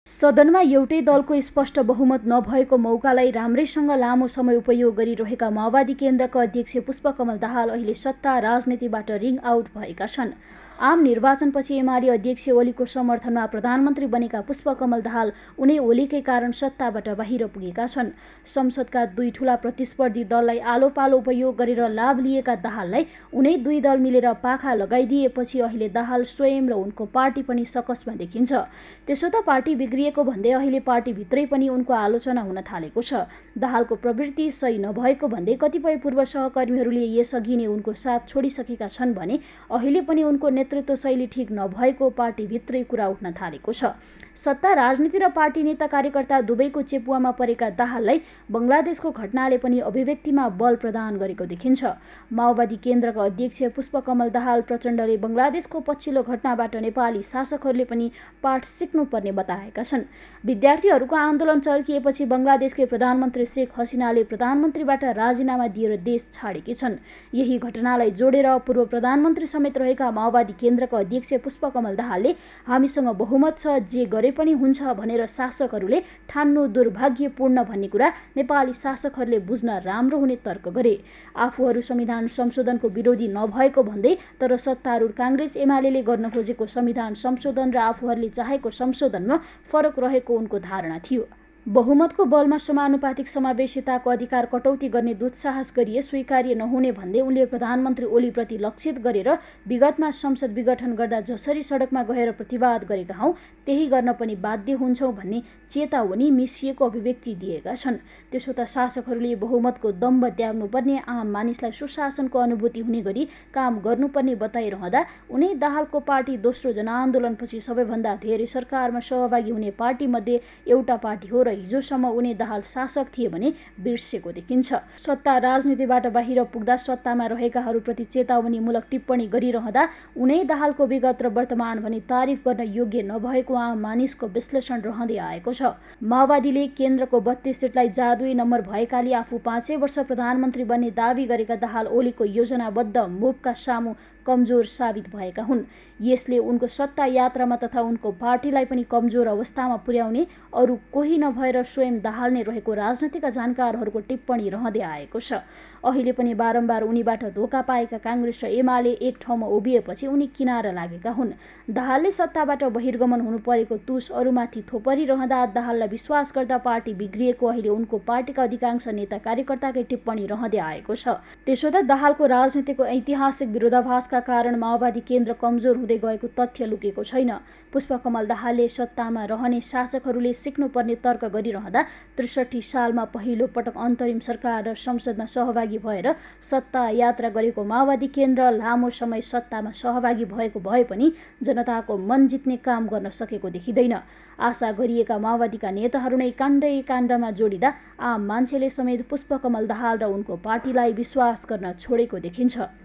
सदनमा एउटै दलको स्पष्ट बहुमत नभएको मौकालाई राम्रैसँग लामो समय उपयोग गरिरहेका माओवादी केन्द्रका अध्यक्ष पुष्पकमल दाहाल अहिले सत्ता राजनीतिबाट रिङ आउट भएका छन्। आम निर्वाचनपछि एमाले अध्यक्ष ओलीको समर्थनमा प्रधानमन्त्री बनेका पुष्पकमल दाहाल उनै ओलीकै कारण सत्ताबाट बाहिर पुगेका छन्। संसदका दुई ठूला प्रतिस्पर्धी दललाई आलोपालो उपयोग गरेर लाभ लिएका दाहाललाई उनै दुई दल मिलेर पाखा लगाइदिएपछि अहिले दाहाल स्वयं र उनको पार्टी पनि सकसमा देखिन्छ। त्यसो त पार्टी बिग्रिएको भन्दै अहिले पार्टीभित्रै पनि उनको आलोचना हुन थालेको छ। दाहालको प्रवृत्ति सही नभएको भन्दै कतिपय पूर्व सहकर्मीहरूले यसअघि नै उनको साथ छोडिसकेका छन् भने अहिले पनि उनको नेतृत्व शैली ठिक नभएको पार्टीभित्रै कुरा उठ्न थालेको छ। सत्ता राजनीति र पार्टी नेता कार्यकर्ता दुवैको चेपुवामा परेका दाहाललाई बङ्गलादेशको घटनाले पनि अभिव्यक्तिमा बल प्रदान गरेको देखिन्छ। माओवादी केन्द्रका अध्यक्ष पुष्पकमल दाहाल प्रचण्डले बङ्गलादेशको पछिल्लो घटनाबाट नेपाली शासकहरूले पनि पाठ सिक्नुपर्ने बताएका छन्। विद्यार्थीहरूको आन्दोलन चर्किएपछि बङ्गलादेशकै प्रधानमन्त्री शेख हसिनाले प्रधानमन्त्रीबाट राजीनामा दिएर देश छाडेकी छन्। यही घटनालाई जोडेर पूर्व प्रधानमन्त्री समेत रहेका माओवादी केन्द्रका अध्यक्ष पुष्पकमल दाहालले हामीसँग बहुमत छ, जे गरे पनि हुन्छ भनेर शासकहरूले ठान्नु दुर्भाग्यपूर्ण भन्ने कुरा नेपाली शासकहरूले बुझ्न राम्रो हुने तर्क गरे। आफूहरू संविधान संशोधनको विरोधी नभएको भन्दै तर सत्तारूढ काङ्ग्रेस एमालेले गर्न खोजेको संविधान संशोधन र आफूहरूले चाहेको संशोधनमा फरक रहेको उनको धारणा थियो। बहुमतको बलमा समानुपातिक समावेशिताको अधिकार कटौती गर्ने दुस्साहस गरिए स्वीकार्य नहुने भन्दै उनले प्रधानमन्त्री ओलीप्रति लक्षित गरेर विगतमा संसद विघटन गर्दा जसरी सडकमा गएर प्रतिवाद गरेका हौं त्यही गर्न पनि बाध्य हुन्छौं भन्ने चेतावनी मिसिएको अभिव्यक्ति दिएका छन्। त्यसो त शासकहरूले बहुमतको दम्भ त्याग्नुपर्ने, आम मानिसलाई सुशासनको अनुभूति हुने गरी काम गर्नुपर्ने बताइरहँदा उनै दाहालको पार्टी दोस्रो जनआन्दोलनपछि सबैभन्दा धेरै सरकारमा सहभागी हुने पार्टीमध्ये एउटा पार्टी हो र हिजोसम्म उनी दाहाल शासक थिए भने बिर्सेको देखिन्छ। सत्ता राजनीतिबाट बाहिर पुग्दा सत्तामा रहेकाहरूप्रति चेतावनीमूलक टिप्पणी गरिरहँदा उनै दाहालको विगत र वर्तमान भने तारिफ गर्न योग्य नभएको आम मानिसको विश्लेषण रहँदै आएको छ। माओवादीले केन्द्रको 32 सिटलाई जादुई नम्बर भएकाले आफू 5 वर्ष प्रधानमन्त्री बन्ने दावी गरेका दाहाल ओलीको योजनाबद्ध मुभका सामु कमजोर साबित भएका हुन्। यसले उनको सत्ता यात्रामा तथा उनको पार्टीलाई पनि कमजोर अवस्थामा पुर्याउने अरू कोही नभएर स्वयं दाहाल नै रहेको राजनीतिका जानकारहरूको टिप्पणी रहँदै आएको छ। अहिले पनि बारम्बार उनीबाट धोका पाएका काङ्ग्रेस र एमाले एक ठाउँमा उभिएपछि उनी किनारा लागेका हुन्। दाहालले सत्ताबाट बहिर्गमन हुनु परेको तुस अरूमाथि थोपरिरहँदा दाहाललाई विश्वास गर्दा पार्टी बिग्रिएको अहिले उनको पार्टीका अधिकांश नेता कार्यकर्ताकै टिप्पणी रहँदै आएको छ। त्यसो त दाहालको राजनीतिको ऐतिहासिक विरोधाभासका कारण माओवादी केन्द्र कमजोर हुँदै गएको तथ्य लुकेको छैन। पुष्पकमल दाहालले सत्तामा रहने शासकहरूले सिक्नुपर्ने तर्क गरिरहँदा 63 सालमा पहिलो पटक अन्तरिम सरकार र संसदमा सहभागी भएर सत्ता यात्रा गरेको माओवादी केन्द्र लामो समय सत्तामा सहभागी भएको भए पनि जनताको मन जित्ने काम गर्न सकेको देखिँदैन। आशा गरिएका माओवादीका नेताहरू नै काण्डै काण्डमा जोडिँदा आम मान्छेले समेत पुष्पकमल दाहाल र उनको पार्टीलाई विश्वास गर्न छोडेको देखिन्छ।